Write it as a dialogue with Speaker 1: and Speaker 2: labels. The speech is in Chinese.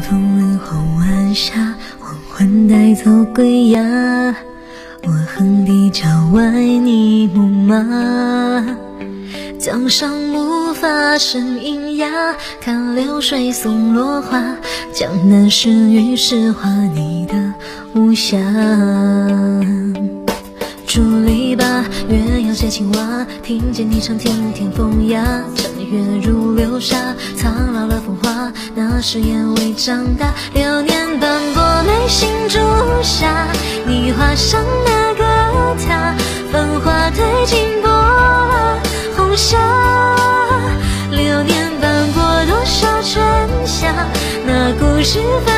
Speaker 1: 风日后晚霞，黄昏带走归鸦。我横笛郊外你牧马，江上木筏声喑哑，看流水送落花，江南诗与诗画你的无暇。竹篱笆，鸳鸯写青蛙，听见你唱听天风雅，正月如流沙，苍老了风华，那时眼未长大，流年斑驳眉心朱砂，你画上那个他，繁华褪尽波红霞，流年斑驳多少春夏，那故事